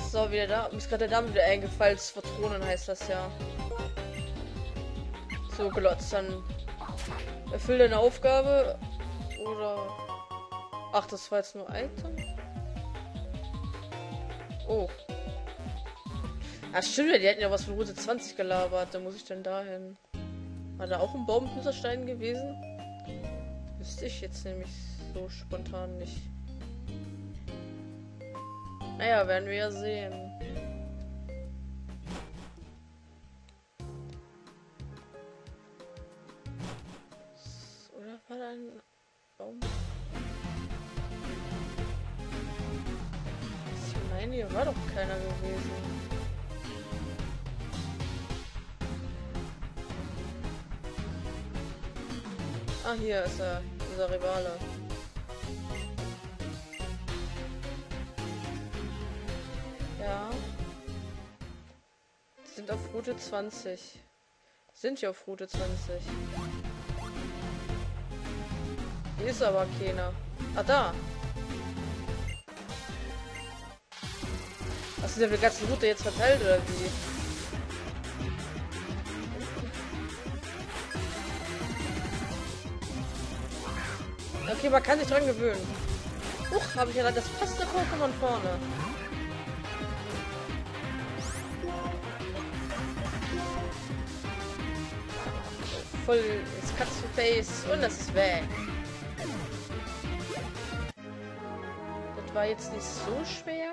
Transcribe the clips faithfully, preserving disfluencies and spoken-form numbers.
So, wieder da. Mir ist gerade der Name wieder eingefallen. Patronen heißt das ja. So, glotzt dann. Erfüll deine Aufgabe. Oder. Ach, das war jetzt nur Item. Oh. Ah, stimmt, die hätten ja was von Route zwanzig gelabert. Da muss ich denn dahin. War da auch ein Baumknusserstein gewesen? Wüsste ich jetzt nämlich so spontan nicht. Naja, werden wir ja sehen. Oder war da ein Baum? Ich meine, hier war doch keiner gewesen. Ah, hier ist er, unser Rivale. Ja. Sind auf Route zwanzig. Sind hier auf Route zwanzig. Hier ist aber keiner. Ah, da. Hast du ja die ganze Route jetzt verteilt, oder wie? Okay, man kann sich dran gewöhnen. Huch, habe ich ja das passende Pokémon vorne. Voll ins Katzenface und das ist weg. Das war jetzt nicht so schwer.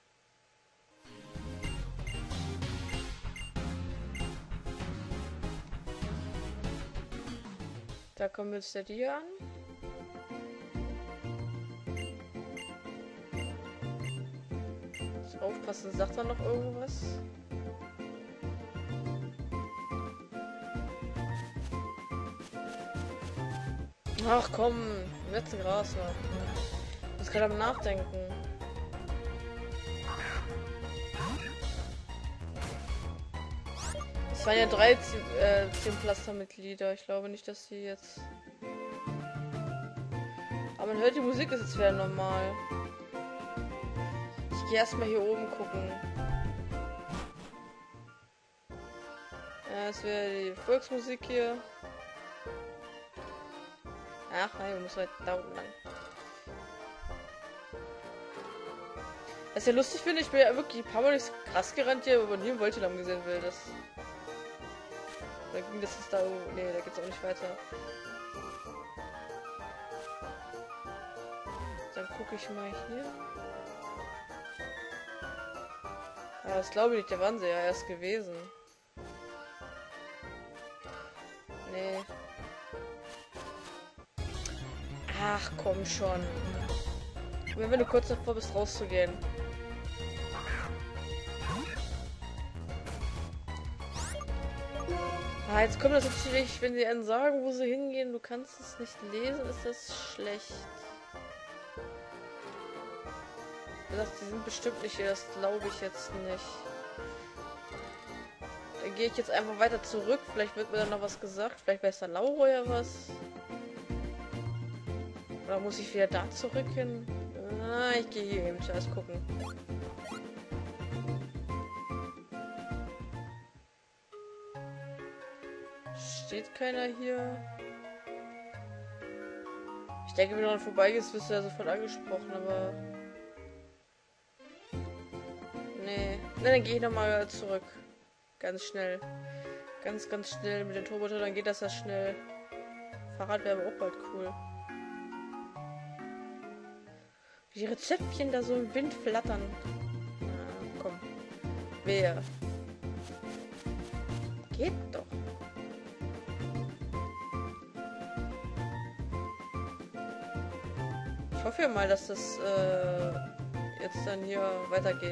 Da kommen wir jetzt der dir an. Aufpassen, sagt er noch irgendwas? Ach komm, letzte Gras noch. Ich muss gerade am Nachdenken. Es waren ja drei äh, Teamplaster-Mitglieder. Ich glaube nicht, dass sie jetzt. Aber man hört, die Musik ist jetzt wieder normal. Ich gehe erstmal hier oben gucken. Ja, es wäre die Volksmusik hier. Ach nein, wir müssen halt da unten lang. Was ja lustig finde, ich bin ja wirklich ein paar Mal nicht krass gerannt hier, aber nie im Voltilam gesehen will. Das. Da ging das jetzt da. Nee, da geht's auch nicht weiter. Dann gucke ich mal hier. Ja, das glaube ich nicht, der waren sie ja erst gewesen. Nee. Ach, komm schon. Wenn du kurz davor bist, rauszugehen. Ah, jetzt kommt das natürlich, wenn sie einen sagen, wo sie hingehen, du kannst es nicht lesen, ist das schlecht. Die sind bestimmt nicht hier, das glaube ich jetzt nicht. Dann gehe ich jetzt einfach weiter zurück. Vielleicht wird mir dann noch was gesagt. Vielleicht weiß der Lauro ja was. Oder muss ich wieder da zurück hin? Ah, ich gehe hier eben zuerst gucken. Steht keiner hier? Ich denke, wenn du dann vorbeigehst, wirst du ja sofort angesprochen, aber... Nee. Ne, dann gehe ich nochmal zurück. Ganz schnell. Ganz, ganz schnell. Mit den Turbotor, dann geht das ja schnell. Fahrrad wäre aber auch bald cool. Wie die Rezeptchen da so im Wind flattern. Na, komm. Wer? Geht doch. Ich hoffe ja mal, dass das äh, jetzt dann hier weitergeht.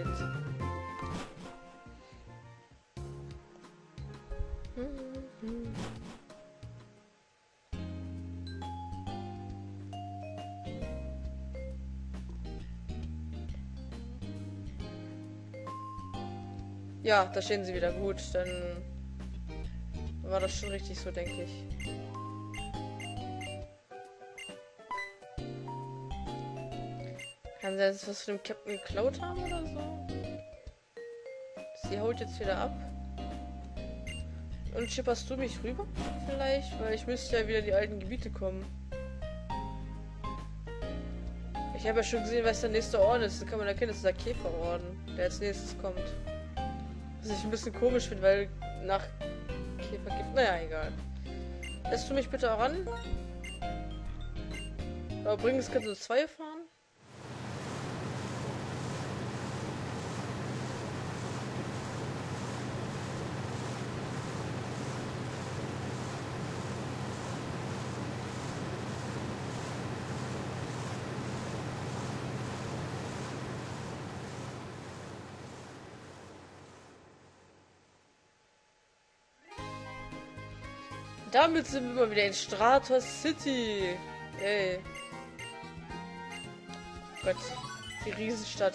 Ja, da stehen sie wieder gut. Dann war das schon richtig so, denke ich. Kann sie jetzt was von dem Captain geklaut haben oder so? Sie haut jetzt wieder ab. Und schipperst du mich rüber? Vielleicht? Weil ich müsste ja wieder in die alten Gebiete kommen. Ich habe ja schon gesehen, was der nächste Orden ist. Da kann man erkennen, das ist der Käferorden, der als nächstes kommt. Was ich ein bisschen komisch finde, weil nach Käfergift... Naja, egal. Lässt du mich bitte ran? Aber übrigens kannst du zwei fahren. Damit sind wir mal wieder in Stratos City. Ey. Gott, die Riesenstadt.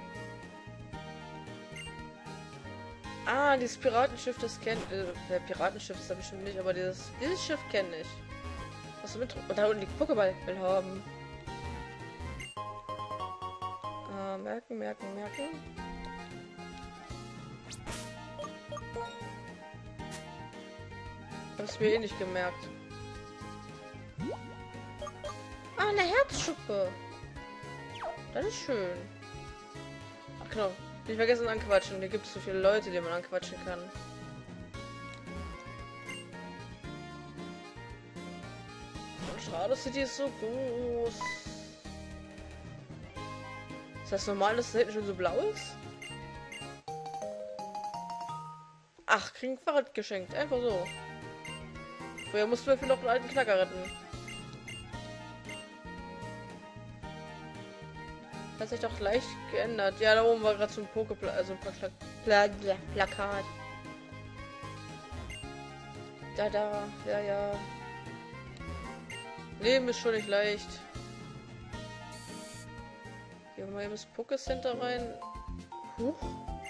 Ah, dieses Piratenschiff, das kennt. Äh, Piratenschiff ist da bestimmt nicht, aber dieses, dieses Schiff kenne ich. Was du mit. Und da unten die Pokéball will haben. Äh, merken, merken, merken. Hab's mir eh nicht gemerkt. Ah, eine Herzschuppe. Das ist schön. Ach genau. Nicht vergessen anquatschen. Hier gibt es so viele Leute, die man anquatschen kann. Und Stratos City ist so groß. Ist das normal, dass da hinten schon so blau ist? Ach, kriegen ein Fahrrad geschenkt. Einfach so. Vorher mussten wir für noch einen alten Knacker retten. Hat sich doch leicht geändert. Ja, da oben war gerade so ein Poképla, also ein Pla Pla Pla Plakat. Da, da, ja, ja. Leben ist schon nicht leicht. Gehen wir mal eben ins Pokécenter rein. Huch.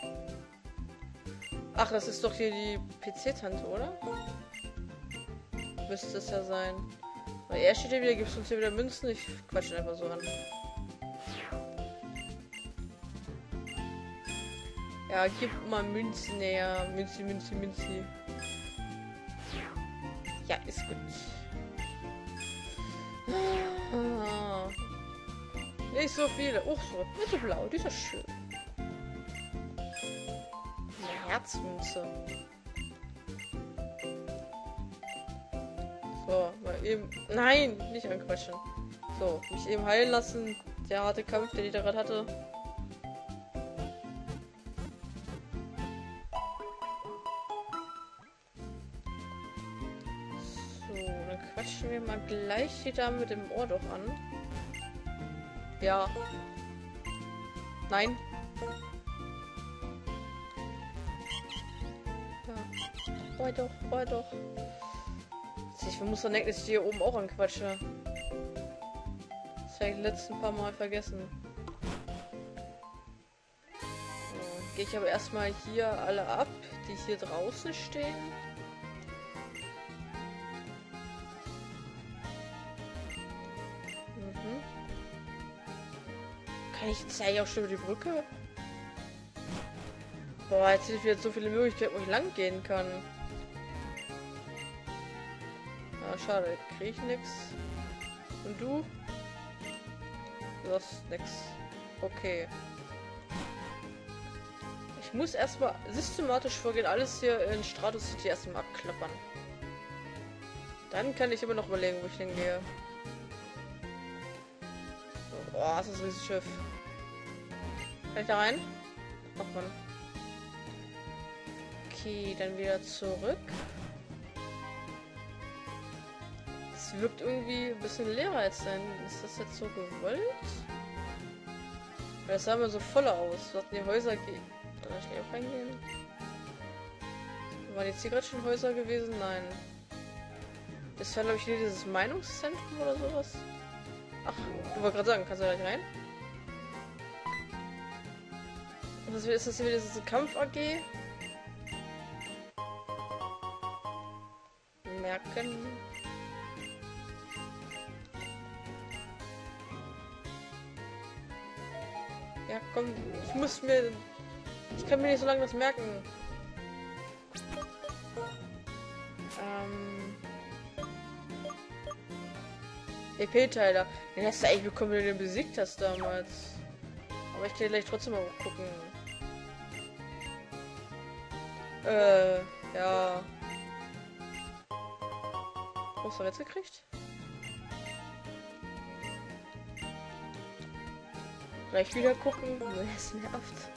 Ach, das ist doch hier die P C-Tante, oder? Müsste es ja sein. Weil er steht hier wieder, gibt es uns hier wieder Münzen. Ich quatsch einfach so an. Ja, gib mal Münzen näher. Münzi, Münzi, Münzi. Ja, ist gut. Ah. Nicht so viele. Oh, so mittelblau. Die ist ja schön. Eine Herzmünze. So, mal eben. Nein, nicht anquatschen. So, mich eben heilen lassen. Der harte Kampf, den ich da gerade hatte. So, dann quatschen wir mal gleich die Dame mit dem Ohr doch an. Ja. Nein. Ja. Freu doch, freu doch. Ich muss dann denken, dass ich die hier oben auch anquatsche. Das habe ich die letzten paar Mal vergessen. So, gehe ich aber erstmal hier alle ab, die hier draußen stehen. Mhm. Kann ich jetzt eigentlich auch schon über die Brücke? Boah, jetzt sind wieder so viele Möglichkeiten, wo ich lang gehen kann. Schade, krieg ich nix. Und du? Du hast nix. Okay. Ich muss erstmal systematisch vorgehen, alles hier in Stratos City erstmal abklappern. Dann kann ich immer noch überlegen, wo ich hingehe. So, boah, das ist ein riesiges Schiff. Kann ich da rein? Ach man. Okay, dann wieder zurück. Es wirkt irgendwie ein bisschen leerer als sein. Ist das jetzt so gewollt? Weil das sah immer so voller aus. Sollten die Häuser gehen. Kann ich nicht auch reingehen? Waren jetzt hier gerade schon Häuser gewesen? Nein. Das war, glaube ich, hier dieses Meinungszentrum oder sowas. Ach, du wolltest gerade sagen, kannst du da gleich rein? Und das ist das hier wieder diese Kampf-A G? Merken. Ja, komm, ich muss mir Ich kann mir nicht so lange das merken. Ähm. E P-Teiler. Den hast du eigentlich bekommen, wenn du den besiegt hast damals. Aber ich kann gleich trotzdem mal gucken. Äh, ja. Was haben wir jetzt gekriegt? Gleich wieder gucken. Es nervt.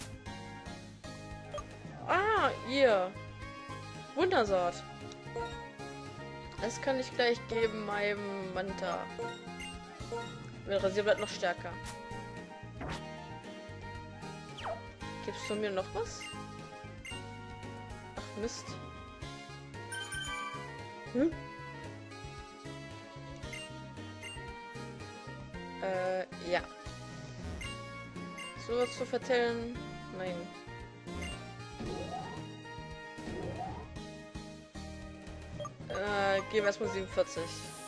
Ah, ihr. Wundersaat. Das kann ich gleich geben meinem Manta. Der Rasierblatt noch stärker. Gibst du mir noch was? Ach Mist. Hm? Äh, ja. So was zu vertellen? Nein. Äh, geben wir erstmal siebenundvierzig.